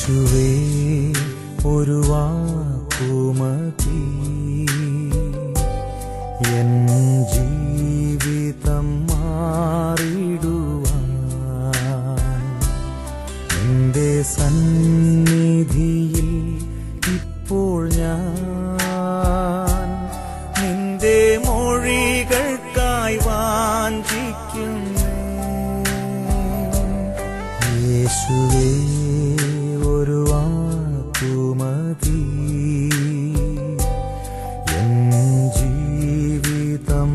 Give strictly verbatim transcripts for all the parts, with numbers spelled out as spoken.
യേശുവേ ഒരു വാക്കുമതി എൻ ജീവിതം മാറിടുവാൻ നിന്റെ സന്നിധിയിൽ ഇപ്പോൾ ഞാൻ നിന്റെ മൊഴികൾക്കായി വാഞ്ചിക്കുന്നു യേശുവേ ഒരു വാക്കുമതി എൻ ജീവിതം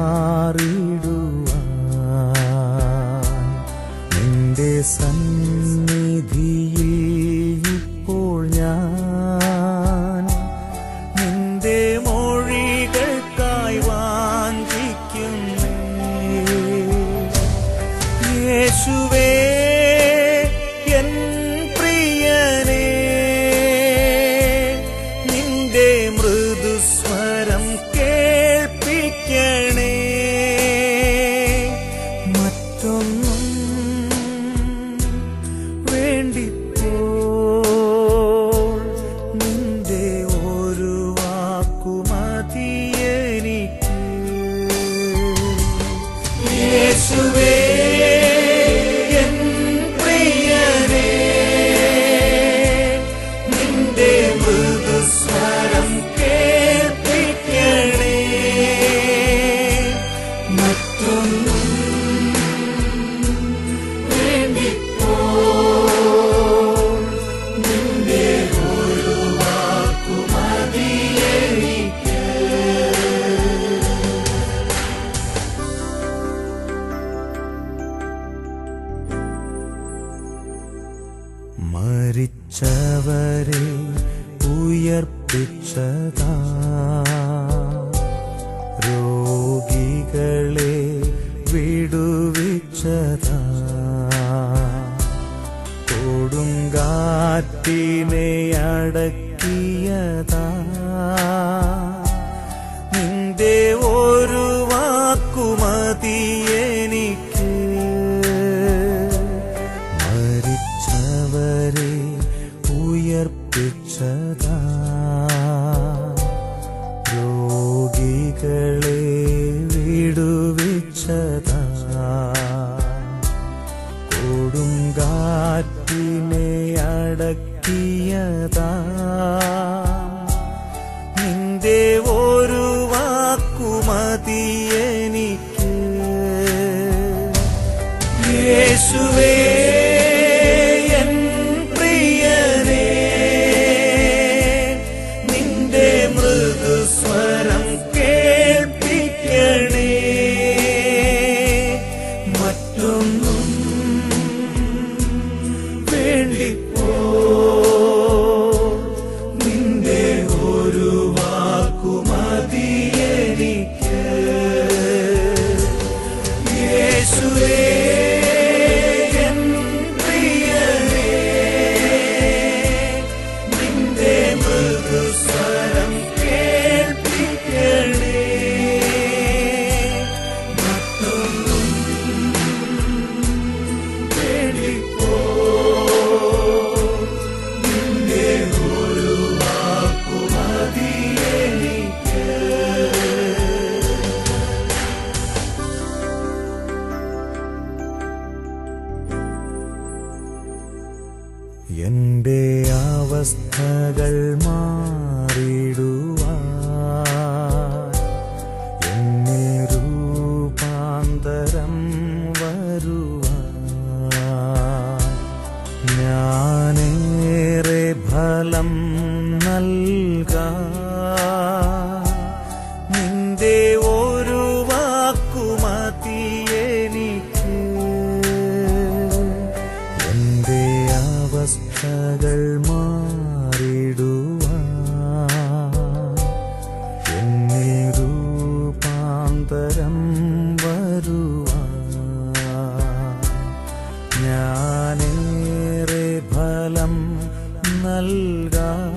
മാറിടുവാൻ നിന്റെ സന്നിധിയിൽ ഇപ്പോൾ ഞാൻ നിന്റെ മൊഴികൾക്കായി വാഞ്ചിക്കുന്നു യേശുവേ എൻ പ്രിയനേ നിന്റെ മൃദുസ്വരം കേൾപ്പിക്കണേ മറ്റൊന്നും വേണ്ടിപ്പോൾ നിന്റെ ഒരു വാക്കുമതി എനിക്ക് യേശുവേ മരിച്ചവരെ ഉയർപ്പിച്ചതാ രോഗികളെ വിടുവിച്ചതാ കൊടുങ്കാറ്റിനെ അടക്കിയതാ നിന്റെ ഒരു വാക്കുമതി എനിക്ക് മരിച്ചവരെ ഉയർപ്പിച്ചതാ രോഗികളെ വിടുവിച്ചതാ കൊടുങ്കാറ്റിനെ അടക്കിയതാ നിന്റെ ഒരു വാക്കുമതി എനിക്ക് യേശുവേ സ്വരം കേൾപ്പിക്കണേ മറ്റൊന്നും വേണ്ടിപ്പോ നിന്റെ ഒരു വാക്കുമതി എനിക്ക് യേശുവേ എൻ പ്രിയനേ നിന്റെ മൃദുസ്വരം എന്റെ അവസ്ഥകൾ മാറിടുവാൻ എന്നിൽ രൂപാന്തരം വരുവാൻ ഞാനേറെ ഫലം നൽകാൻ നിന്റെ ഒരു വാക്കുമതി എനിക്ക് എന്റെ അവസ്ഥകൾ മാറിടുവാൻ എന്നിൽ രൂപാന്തരം വരുവാൻ ഞാനേറെ ഫലം നൽകാൻ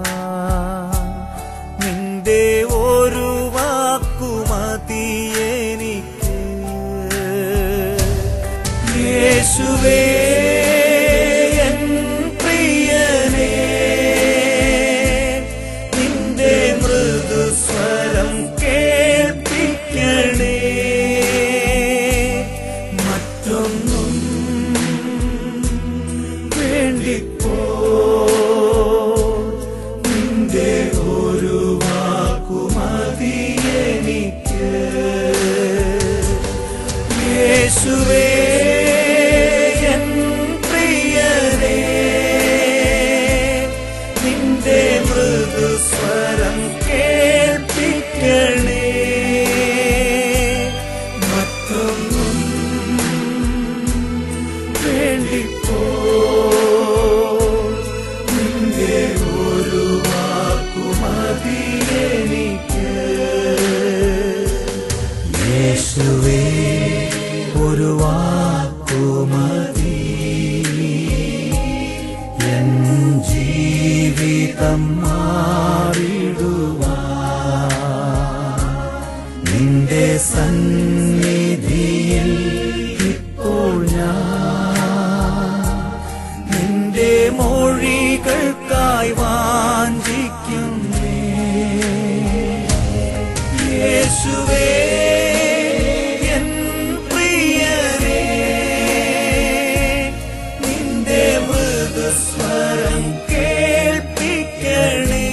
നിന്റെ ഒരു വാക്കുമതി എനിക്ക് യേശുവേ എൻ പ്രിയ യേശുവേ എൻ പ്രിയനേ, നിന്റെ മൃദുസ്വരം കേൾപ്പിക്കണേ. മറ്റൊന്നും വേണ്ടിപ്പോ നിന്റെ ഒരു വാക്കുമതി എനിക്ക്. യേശുവേ ഒരു വാക്കുമതി എൻ ജീവിതം മാറിടുവാൻ. നിന്റെ സന്നിധിയിൽ ഇപ്പോൾ ഞാൻ നിന്റെ മൊഴികൾക്കായി വാഞ്ചിക്കുന്നേ. യേശുവേ എൻ പ്രിയനേ, നിന്റെ മൃദുസ്വരം കേൾപ്പിക്കണേ.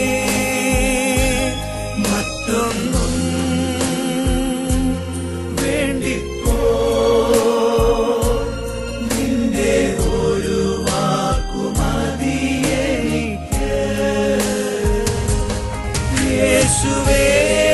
മറ്റൊന്നും വേണ്ടിപ്പോ നിന്റെ ഒരു വാക്കുമതി എനിക്ക്. യേശുവേ